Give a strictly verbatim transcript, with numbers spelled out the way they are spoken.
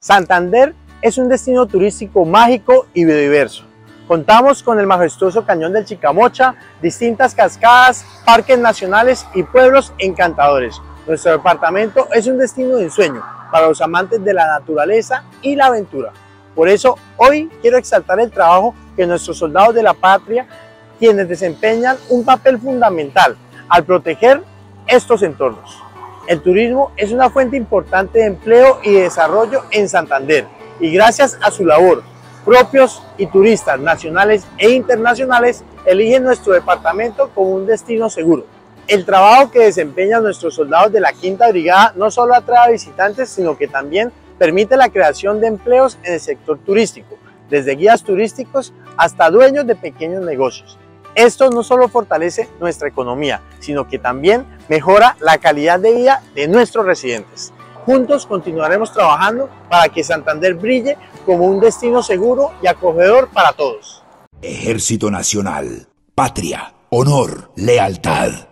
Santander es un destino turístico mágico y biodiverso. Contamos con el majestuoso cañón del Chicamocha, distintas cascadas, parques nacionales y pueblos encantadores. Nuestro departamento es un destino de ensueño para los amantes de la naturaleza y la aventura. Por eso hoy quiero exaltar el trabajo que nuestros soldados de la patria, quienes desempeñan un papel fundamental al proteger estos entornos. El turismo es una fuente importante de empleo y de desarrollo en Santander, y gracias a su labor, propios y turistas nacionales e internacionales eligen nuestro departamento como un destino seguro. El trabajo que desempeñan nuestros soldados de la Quinta Brigada no solo atrae a visitantes, sino que también permite la creación de empleos en el sector turístico, desde guías turísticos hasta dueños de pequeños negocios. Esto no solo fortalece nuestra economía, sino que también mejora la calidad de vida de nuestros residentes. Juntos continuaremos trabajando para que Santander brille como un destino seguro y acogedor para todos. Ejército Nacional, patria, honor, lealtad.